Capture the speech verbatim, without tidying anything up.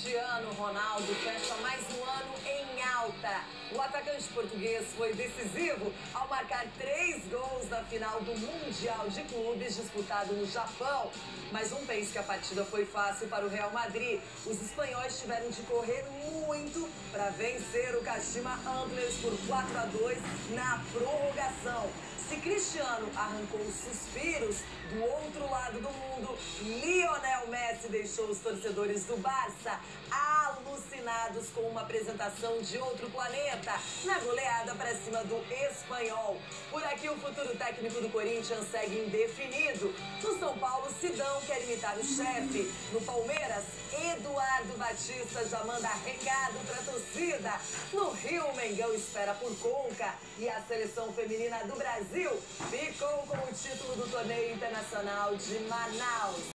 Cristiano Ronaldo fecha mais um ano em alta. O atacante português foi decisivo ao marcar três gols na final do Mundial de Clubes disputado no Japão. Mas não pense que a partida foi fácil para o Real Madrid. Os espanhóis tiveram de correr muito para vencer o Kashima Antlers por quatro a dois na prorrogação. Se Cristiano arrancou suspiros, do outro lado do mundo, Lionel Messi deixou os torcedores do Barça alucinados com uma apresentação de outro planeta na goleada para cima do Espanhol. Por aqui, o futuro técnico do Corinthians segue indefinido. No São Paulo, Sidão quer imitar o chefe. No Palmeiras, Eduardo Batista já manda recado para a torcida. No Rio, o Mengão espera por Conca. E a seleção feminina do Brasil ficou com o título do torneio internacional de Manaus.